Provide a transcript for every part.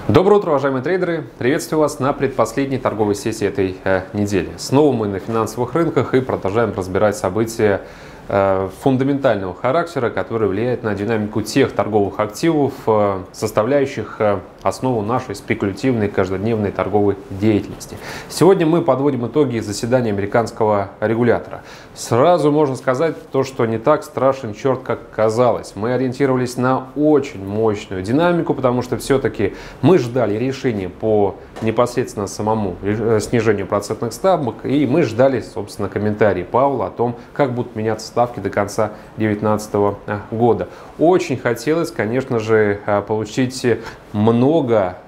Доброе утро, уважаемые трейдеры! Приветствую вас на предпоследней торговой сессии этой недели. Снова мы на финансовых рынках и продолжаем разбирать события фундаментального характера, которые влияют на динамику тех торговых активов, составляющих основу нашей спекулятивной каждодневной торговой деятельности. Сегодня мы подводим итоги заседания американского регулятора. Сразу можно сказать то, что не так страшен черт, как казалось. Мы ориентировались на очень мощную динамику, потому что все-таки мы ждали решения по непосредственно самому снижению процентных ставок, и мы ждали, собственно, комментарии Пауэлла о том, как будут меняться ставки до конца 2019 года. Очень хотелось, конечно же, получить много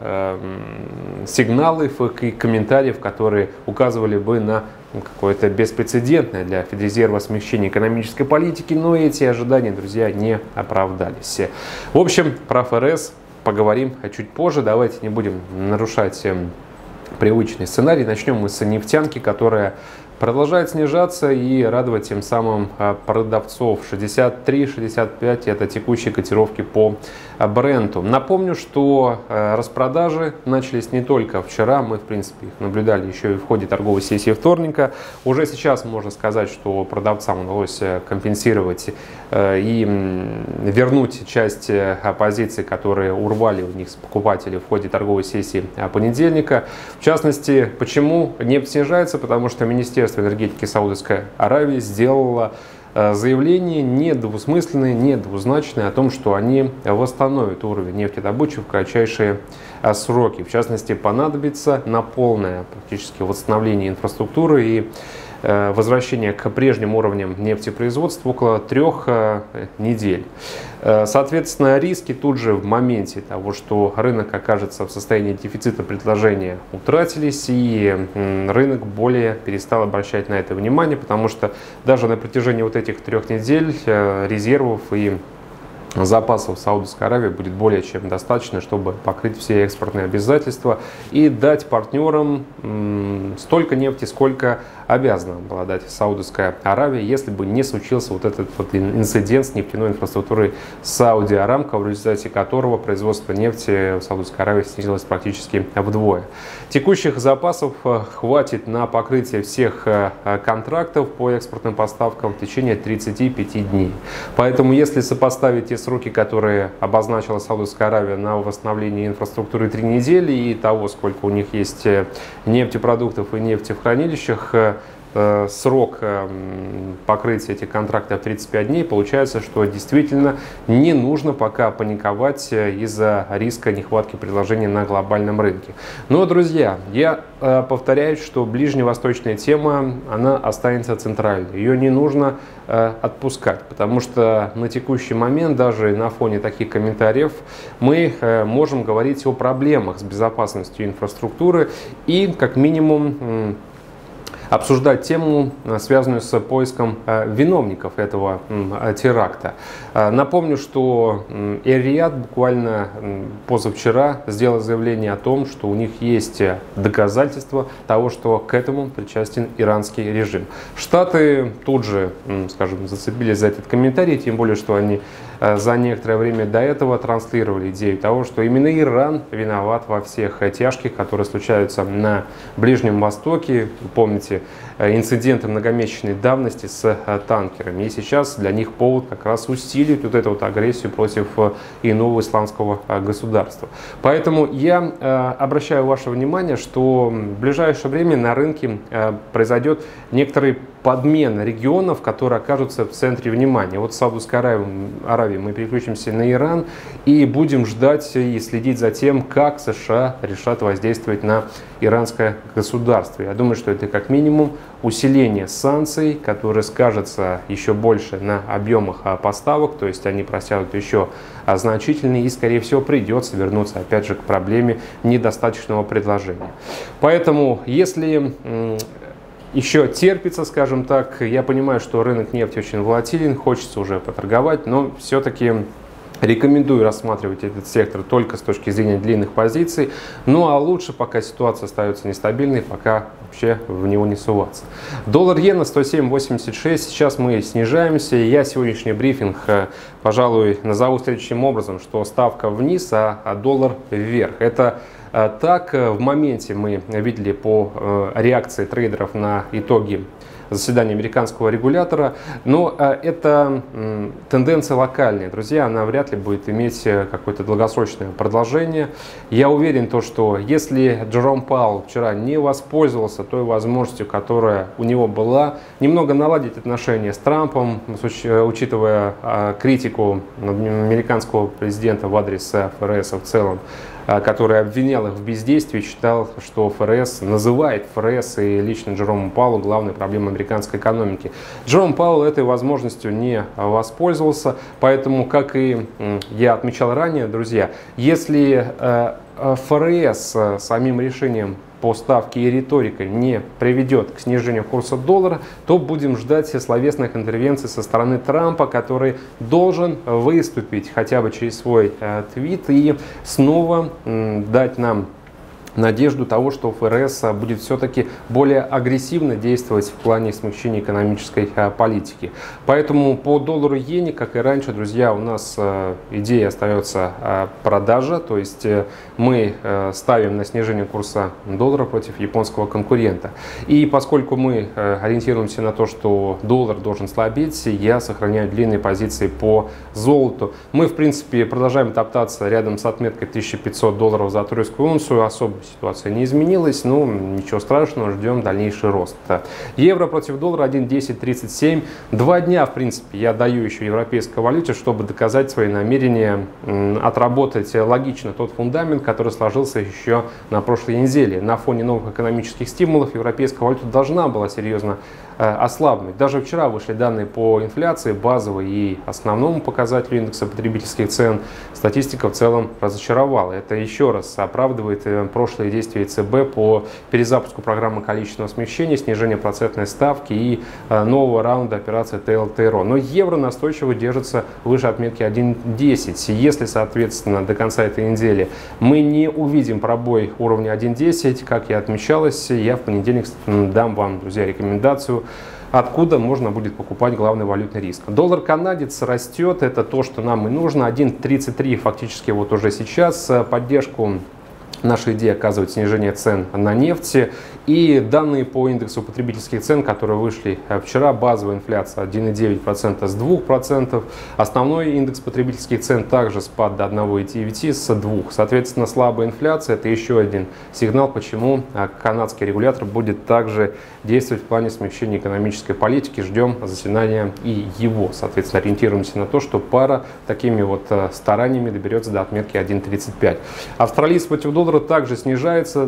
сигналов и комментариев, которые указывали бы на какое-то беспрецедентное для Федрезерва смягчение экономической политики, но эти ожидания, друзья, не оправдались. В общем, про ФРС поговорим чуть позже. Давайте не будем нарушать привычный сценарий. Начнем мы с нефтянки, которая продолжает снижаться и радовать тем самым продавцов. 63-65 это текущие котировки по Бренту. Напомню, что распродажи начались не только вчера, мы в принципе их наблюдали еще и в ходе торговой сессии вторника. Уже сейчас можно сказать, что продавцам удалось компенсировать и вернуть часть позиций, которые урвали у них покупатели в ходе торговой сессии понедельника. В частности, почему нефть снижается? Потому что Министерство энергетики Саудовской Аравии сделало заявление недвусмысленное, недвузначное о том, что они восстановят уровень нефтедобычи в кратчайшие сроки. В частности, понадобится на полное практически восстановление инфраструктуры и возвращение к прежним уровням нефтепроизводства около 3 недель. Соответственно, риски тут же в моменте того, что рынок окажется в состоянии дефицита предложения, утратились, и рынок более перестал обращать на это внимание, потому что даже на протяжении вот этих 3 недель резервов и запасов Саудовской Аравии будет более чем достаточно, чтобы покрыть все экспортные обязательства и дать партнерам столько нефти, сколько обязана была дать Саудовская Аравия, если бы не случился вот этот вот инцидент с нефтяной инфраструктурой Сауди Арамко, в результате которого производство нефти в Саудовской Аравии снизилось практически вдвое. Текущих запасов хватит на покрытие всех контрактов по экспортным поставкам в течение 35 дней. Поэтому, если сопоставить те сроки, которые обозначила Саудовская Аравия на восстановление инфраструктуры 3 недели и того, сколько у них есть нефтепродуктов и нефти в хранилищах, срок покрытия этих контрактов 35 дней, получается, что действительно не нужно пока паниковать из-за риска нехватки предложений на глобальном рынке. Но, друзья, я повторяю, что ближневосточная тема, она останется центральной. Ее не нужно отпускать, потому что на текущий момент, даже на фоне таких комментариев, мы можем говорить о проблемах с безопасностью инфраструктуры и, как минимум, обсуждать тему, связанную с поиском виновников этого теракта. Напомню, что Эр-Рияд буквально позавчера сделал заявление о том, что у них есть доказательства того, что к этому причастен иранский режим. Штаты тут же, скажем, зацепились за этот комментарий, тем более, что они за некоторое время до этого транслировали идею того, что именно Иран виноват во всех тяжких, которые случаются на Ближнем Востоке. Помните, инциденты многомесячной давности с танкерами. И сейчас для них повод как раз усилить вот эту вот агрессию против иного исламского государства. Поэтому я обращаю ваше внимание, что в ближайшее время на рынке произойдет некоторый подмен регионов, которые окажутся в центре внимания. Вот в Саудовской Аравии мы переключимся на Иран и будем ждать и следить за тем, как США решат воздействовать на иранское государство. Я думаю, что это как минимум усиление санкций, которое скажется еще больше на объемах поставок, то есть они просядут еще значительнее и, скорее всего, придется вернуться опять же к проблеме недостаточного предложения. Поэтому, если еще терпится, скажем так, я понимаю, что рынок нефти очень волатилен, хочется уже поторговать, но все-таки Рекомендую рассматривать этот сектор только с точки зрения длинных позиций. Ну а лучше, пока ситуация остается нестабильной, пока вообще в него не суваться. Доллар-иена 107.86. Сейчас мы снижаемся. Я сегодняшний брифинг, пожалуй, назову следующим образом, что ставка вниз, а доллар вверх. Это так в моменте мы видели по реакции трейдеров на итоги заседания американского регулятора, но это тенденция локальная, друзья, она вряд ли будет иметь какое-то долгосрочное продолжение. Я уверен, что если Джером Пауэлл вчера не воспользовался той возможностью, которая у него была, немного наладить отношения с Трампом, учитывая критику американского президента в адрес ФРС в целом, который обвинял их в бездействии, считал, что ФРС, называет ФРС и лично Джерома Пауэлла главной проблемой американской экономики. Джером Пауэлл этой возможностью не воспользовался, поэтому, как и я отмечал ранее, друзья, если ФРС самим решением по ставке и риторикой не приведет к снижению курса доллара, то будем ждать словесных интервенций со стороны Трампа, который должен выступить хотя бы через свой твит и снова дать нам надежду того, что ФРС будет все-таки более агрессивно действовать в плане смягчения экономической политики. Поэтому по доллару-иене, как и раньше, друзья, у нас идея остается продажа, то есть мы ставим на снижение курса доллара против японского конкурента. И поскольку мы ориентируемся на то, что доллар должен слабеть, я сохраняю длинные позиции по золоту. Мы, в принципе, продолжаем топтаться рядом с отметкой $1500 за тройскую унцию, особо ситуация не изменилась, но ничего страшного, ждем дальнейший рост. Евро против доллара 1.1037. 2 дня, в принципе, я даю еще европейской валюте, чтобы доказать свои намерения отработать логично тот фундамент, который сложился еще на прошлой неделе. На фоне новых экономических стимулов европейская валюта должна была серьезно ослабнуть. Даже вчера вышли данные по инфляции, базовой и основному показателю индекса потребительских цен. Статистика в целом разочаровала. Это еще раз оправдывает прошлые действия ЕЦБ по перезапуску программы количественного смягчения, снижения процентной ставки и нового раунда операции ТЛТРО. Но евро настойчиво держится выше отметки 1.10. Если, соответственно, до конца этой недели мы не увидим пробой уровня 1.10, как и отмечалось, я в понедельник дам вам, друзья, рекомендацию, откуда можно будет покупать главный валютный риск. Доллар-канадец растет, это то, что нам и нужно. 1.33 фактически вот уже сейчас. Поддержку нашей идеи оказывает снижение цен на нефть. И данные по индексу потребительских цен, которые вышли вчера, базовая инфляция 1,9% с 2%. Основной индекс потребительских цен также спад до 1,9% с 2%. Соответственно, слабая инфляция – это еще один сигнал, почему канадский регулятор будет также действовать в плане смягчения экономической политики. Ждем заседания и его. Соответственно, ориентируемся на то, что пара такими вот стараниями доберется до отметки 1.35. Австралиец против доллара также снижается,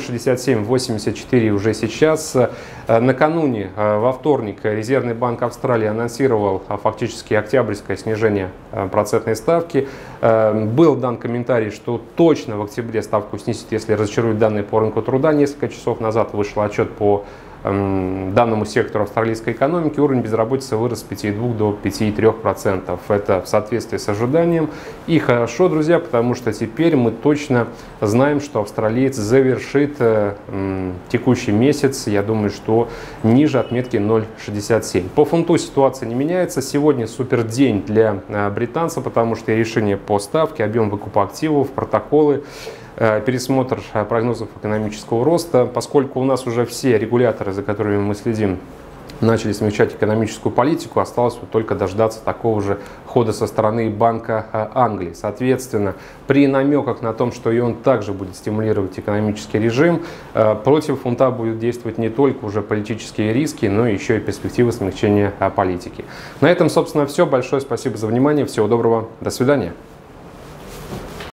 0.6784 уже сейчас. Накануне, во вторник, Резервный банк Австралии анонсировал фактически октябрьское снижение процентной ставки. Был дан комментарий, что точно в октябре ставку снизит, если разочаруют данные по рынку труда. Несколько часов назад вышел отчет по данному сектору австралийской экономики. Уровень безработицы вырос с 5,2 до 5,3%. Это в соответствии с ожиданием. И хорошо, друзья, потому что теперь мы точно знаем, что австралиец завершит текущий месяц, я думаю, что ниже отметки 0.67. По фунту ситуация не меняется. Сегодня супер день для британца, потому что решение по ставке, объем выкупа активов, протоколы, пересмотр прогнозов экономического роста. Поскольку у нас уже все регуляторы, за которыми мы следим, начали смягчать экономическую политику, осталось вот только дождаться такого же хода со стороны Банка Англии. Соответственно, при намеках на том, что и он также будет стимулировать экономический режим, против фунта будут действовать не только уже политические риски, но еще и перспективы смягчения политики. На этом, собственно, все. Большое спасибо за внимание. Всего доброго. До свидания.